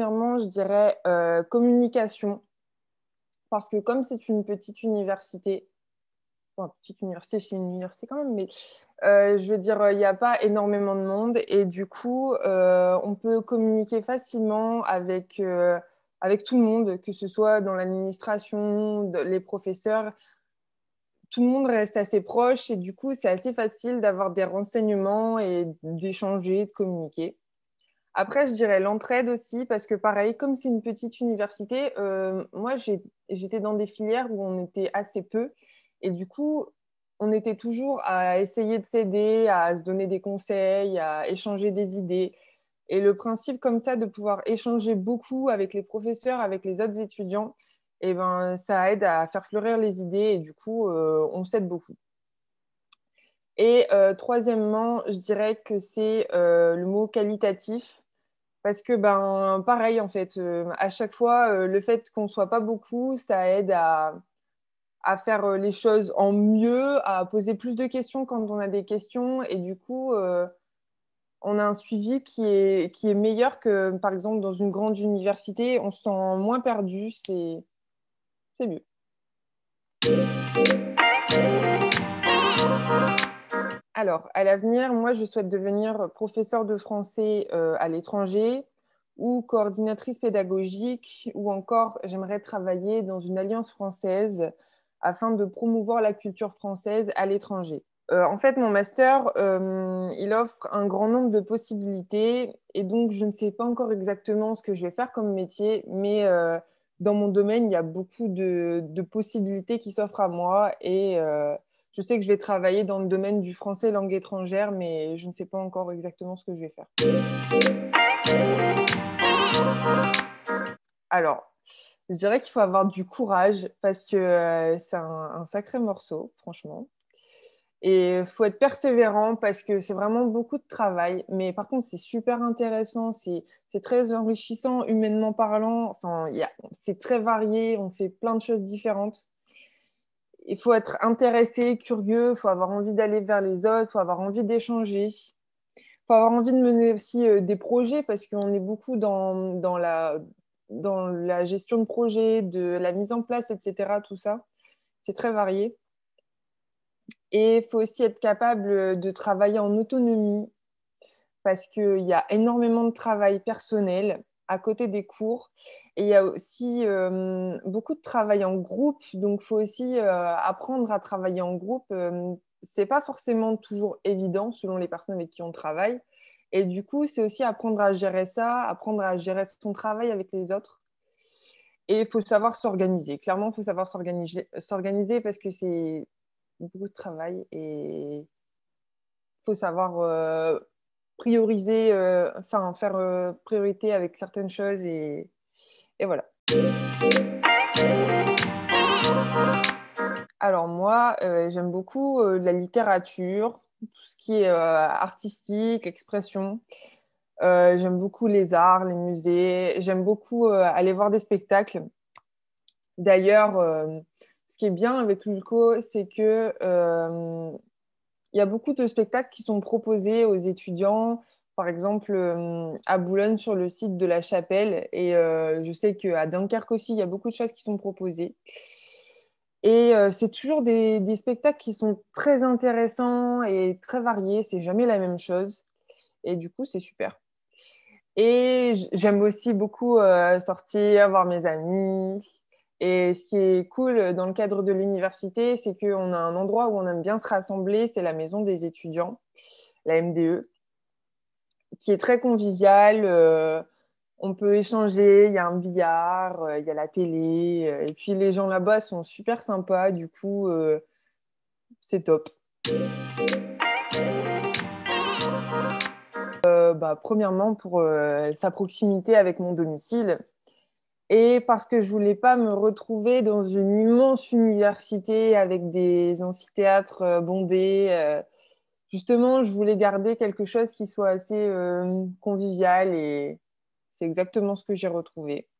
premièrement, je dirais communication, parce que comme c'est une petite université, enfin, petite université, c'est une université quand même, mais je veux dire, il n'y a pas énormément de monde et du coup, on peut communiquer facilement avec tout le monde, que ce soit dans l'administration, les professeurs. Tout le monde reste assez proche et du coup, c'est assez facile d'avoir des renseignements et d'échanger, de communiquer. Après, je dirais l'entraide aussi, parce que pareil, comme c'est une petite université, moi, j'étais dans des filières où on était assez peu. Et du coup, on était toujours à essayer de s'aider, à se donner des conseils, à échanger des idées. Et le principe comme ça, de pouvoir échanger beaucoup avec les professeurs, avec les autres étudiants, eh ben, ça aide à faire fleurir les idées et du coup, on s'aide beaucoup. Et troisièmement, je dirais que c'est le mot qualitatif. Parce que, ben, pareil, en fait, à chaque fois, le fait qu'on ne soit pas beaucoup, ça aide à faire les choses en mieux, à poser plus de questions quand on a des questions. Et du coup, on a un suivi qui est meilleur que, par exemple, dans une grande université. On se sent moins perdu, c'est mieux. Alors, à l'avenir, moi, je souhaite devenir professeure de français à l'étranger ou coordinatrice pédagogique ou encore j'aimerais travailler dans une alliance française afin de promouvoir la culture française à l'étranger. En fait, mon master, il offre un grand nombre de possibilités et donc je ne sais pas encore exactement ce que je vais faire comme métier, mais dans mon domaine, il y a beaucoup de possibilités qui s'offrent à moi et je sais que je vais travailler dans le domaine du français langue étrangère, mais je ne sais pas encore exactement ce que je vais faire. Alors, je dirais qu'il faut avoir du courage parce que c'est un sacré morceau, franchement. Et il faut être persévérant parce que c'est vraiment beaucoup de travail. Mais par contre, c'est super intéressant, c'est très enrichissant humainement parlant. Enfin, c'est très varié, on fait plein de choses différentes. Il faut être intéressé, curieux, il faut avoir envie d'aller vers les autres, il faut avoir envie d'échanger. Il faut avoir envie de mener aussi des projets parce qu'on est beaucoup dans la gestion de projet, de la mise en place, etc. Tout ça, c'est très varié. Et il faut aussi être capable de travailler en autonomie parce qu'il y a énormément de travail personnel à côté des cours. Et il y a aussi beaucoup de travail en groupe. Donc, il faut aussi apprendre à travailler en groupe. Ce n'est pas forcément toujours évident selon les personnes avec qui on travaille. Et du coup, c'est aussi apprendre à gérer ça, apprendre à gérer son travail avec les autres. Et il faut savoir s'organiser. Clairement, il faut savoir s'organiser parce que c'est beaucoup de travail et il faut savoir prioriser, enfin faire priorité avec certaines choses et voilà. Alors moi, j'aime beaucoup la littérature, tout ce qui est artistique, expression. J'aime beaucoup les arts, les musées. J'aime beaucoup aller voir des spectacles. D'ailleurs, ce qui est bien avec l'ULCO, c'est que il y a beaucoup de spectacles qui sont proposés aux étudiants, par exemple à Boulogne sur le site de la Chapelle. Et je sais qu'à Dunkerque aussi, il y a beaucoup de choses qui sont proposées. Et c'est toujours des spectacles qui sont très intéressants et très variés. C'est jamais la même chose. Et du coup, c'est super. Et j'aime aussi beaucoup sortir, voir mes amis. Et ce qui est cool dans le cadre de l'université, c'est qu'on a un endroit où on aime bien se rassembler, c'est la maison des étudiants, la MDE, qui est très conviviale. On peut échanger, il y a un billard, il y a la télé. Et puis les gens là-bas sont super sympas, du coup, c'est top. Bah, premièrement, pour sa proximité avec mon domicile. Et parce que je voulais pas me retrouver dans une immense université avec des amphithéâtres bondés. Justement, je voulais garder quelque chose qui soit assez convivial et c'est exactement ce que j'ai retrouvé.